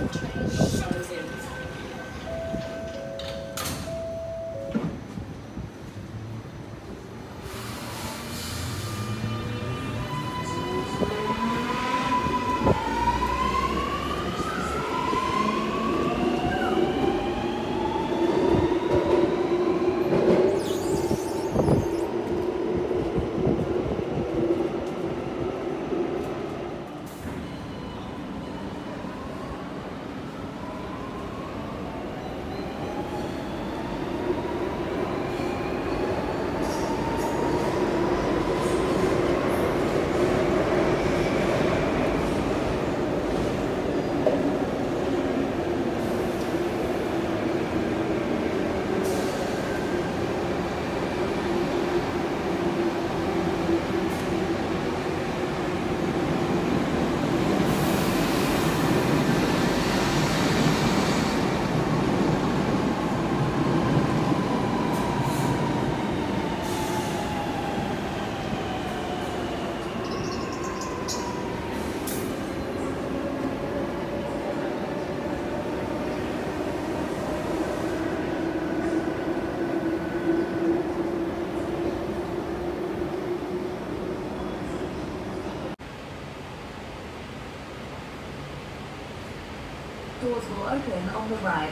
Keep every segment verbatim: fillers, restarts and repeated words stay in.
Doors will open on the right.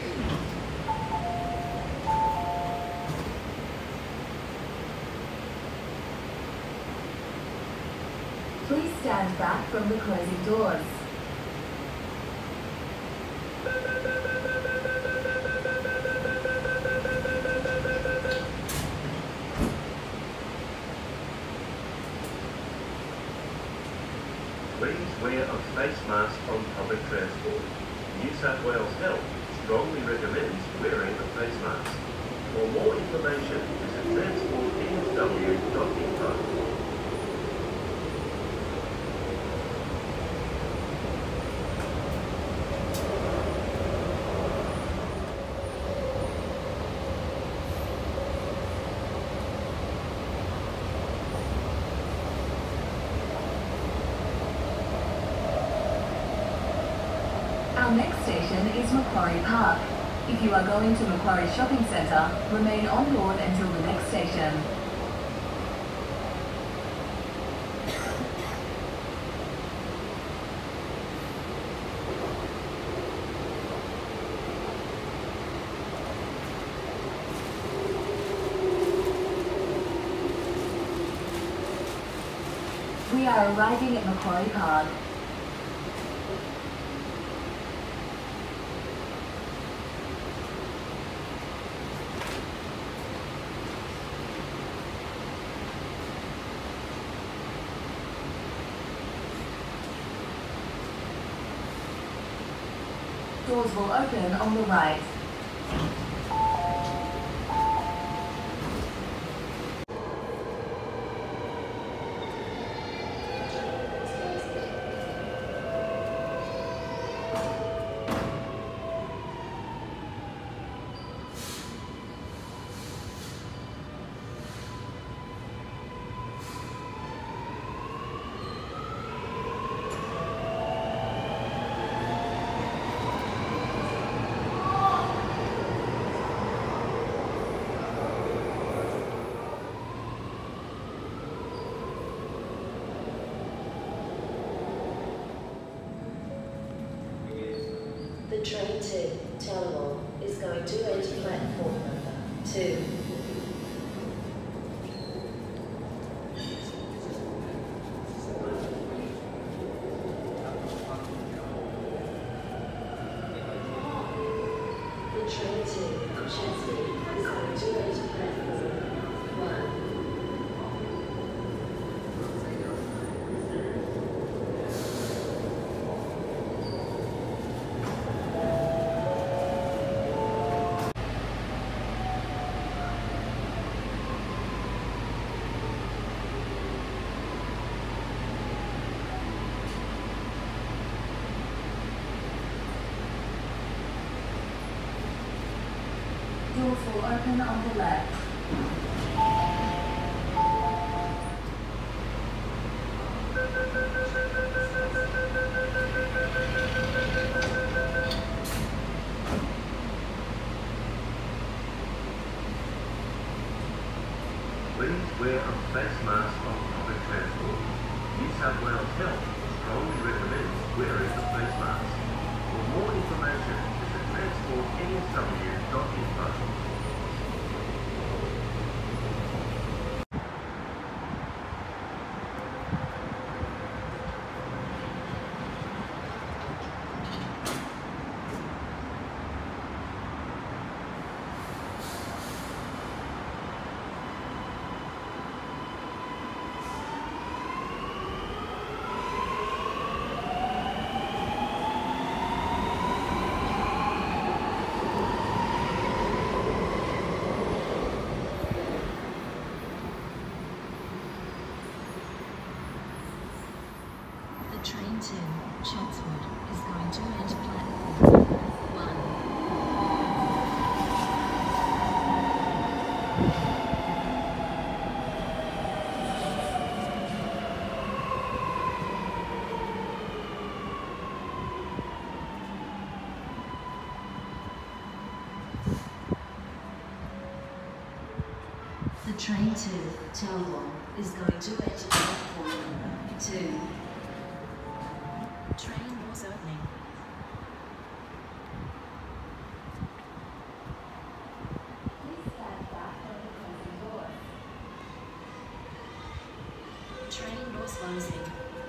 Please stand back from the closing doors. Please wear a face mask on public transport. New South Wales Health strongly recommends wearing a face mask. For more information, visit transport n s w dot info. Our next station is Macquarie Park. If you are going to Macquarie Shopping Centre, remain on board until the next station. We are arriving at Macquarie Park. Doors will open on the right. The train to Tallawarra is going to enter platform number two. The train to Chelsea is going to enter platform one. Doors will open on the left. wear a face mask on public transport. New South Wales Health strongly recommends wearing a face mask. For more information, visit transport n s w dot info. The train to Chatswood is going to enter platform one. The train to Townwall is going to enter platform two. Train doors opening. Please stand back from the closing doors. Train doors closing.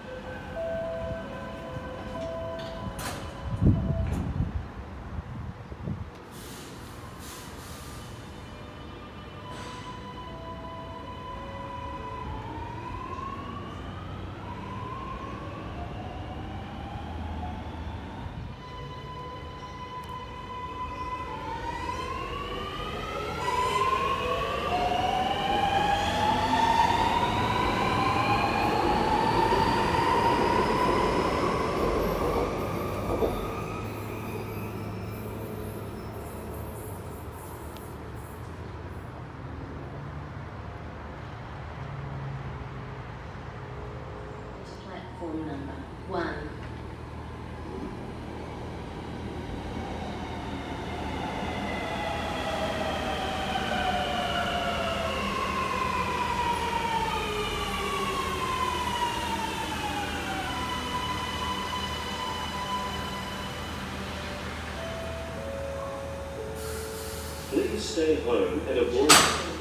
Platform number one. Please stay home and avoid